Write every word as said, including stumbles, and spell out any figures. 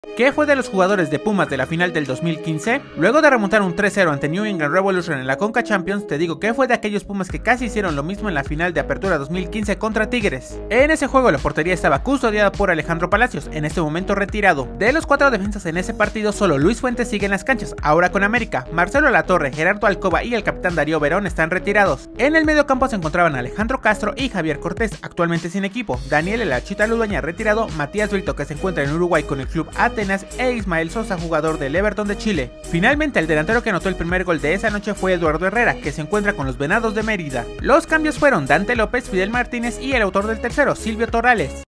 ¿Qué fue de los jugadores de Pumas de la final del dos mil quince? Luego de remontar un tres cero ante New England Revolution en la Conca Champions, te digo qué fue de aquellos Pumas que casi hicieron lo mismo en la final de Apertura dos mil quince contra Tigres. En ese juego la portería estaba custodiada por Alejandro Palacios, en este momento retirado. De los cuatro defensas en ese partido, solo Luis Fuentes sigue en las canchas, ahora con América. Marcelo Latorre, Gerardo Alcoba y el capitán Darío Verón están retirados. En el medio campo se encontraban Alejandro Castro y Javier Cortés, actualmente sin equipo, Daniel El Achita Ludueña retirado, Matías Brito que se encuentra en Uruguay con el club Atenas e Ismael Sosa, jugador del Everton de Chile. Finalmente, el delantero que anotó el primer gol de esa noche fue Eduardo Herrera, que se encuentra con los Venados de Mérida. Los cambios fueron Dante López, Fidel Martínez y el autor del tercero, Silvio Torrales.